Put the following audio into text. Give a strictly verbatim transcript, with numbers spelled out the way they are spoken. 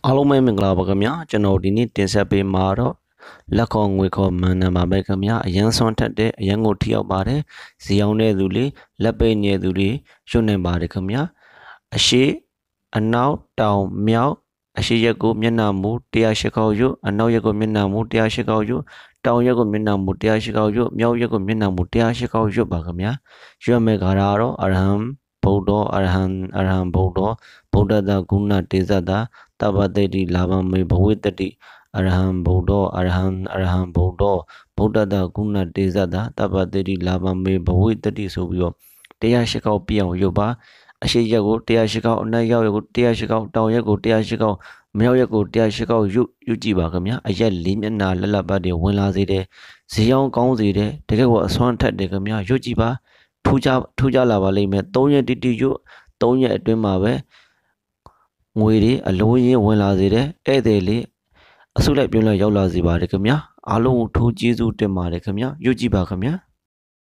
အားလုံးပဲမင်္ဂလာပါခင်ဗျာကျွန်တော်ဒီနေ့တင်ဆက်ပေးမှာတော့လက်ခေါ်ငွေခေါ်မှန်နံပါပဲခင်ဗျာအရန်ဆွမ်းထက်တဲ့အရန်ကိုထိရောက်ပါတယ်ဇီအောင်တဲ့သူလေးလက်ပိတ်နေတဲ့သူတွေရွတ်နေပါတယ်ခင်ဗျာအရှိအနောက်တောင်မြောက်အရှိရက်ကိုမျက်နှာမူone oh eightခေါက်ရွတ်အနောက်ရက်ကိုမျက်နှာမူone oh eightခေါက်ရွတ်တောင်ရက်ကိုမျက်နှာမူone oh eightခေါက်ရွတ်မြောက်ရက်ကိုမျက်နှာမူone oh eightခေါက်ရွတ်ပါခင်ဗျာရွတ်မဲ့ခါတော့အရဟံဗုဒ္ဓအရဟံအရဟံဗုဒ္ဓဗုဒ္ဓတဂုဏတေဇတာတပ္ပတေတိလာဘမေဘဝိတတိအရဟံဗုဒ္ဓအရဟံအရဟံဗုဒ္ဓဗုဒ္ဓတဂုဏတေဇတာတပ္ပတေတိလာဘမေဘဝိတတိဆိုပြီးတော့one oh eightခေါက်ပြအောင်ရုပ်ပါအရှိရက်ကိုone oh eightခေါက်အနောက်ရောက်ရက်ကိုone oh eightခေါက်တောင်ရက်ကိုone oh eightခေါက်မြောက်ရက်ကိုone oh eightခေါက်ရုပ်ရုပ်ကြည့်ပါခင်ဗျာအရက်လေးမျက်နှာလက်လက်ပတ်တွေဝင်လာစေတယ်ဇီအောင်ကောင်းစေတယ်တကယ်ကိုအစွမ်းထက်တယ်ခင်ဗျာရုပ်ကြည့်ပါထူးခြားထူးခြားလာပါလိမ့်မယ်threeရက်တိတိရုပ်threeရက်အတွင်းမှာပဲငွေတွေအလုံးရင်းဝင်လာစေတယ်ဧည့်သည်လေးအစုလိုက်ပြုံးလိုက်ရောက်လာစေပါတယ်ခင်ဗျာအားလုံးကိုထိုးကျေးဇူးတင်ပါတယ်ခင်ဗျာရုပ်ကြည့်ပါခင်ဗျာ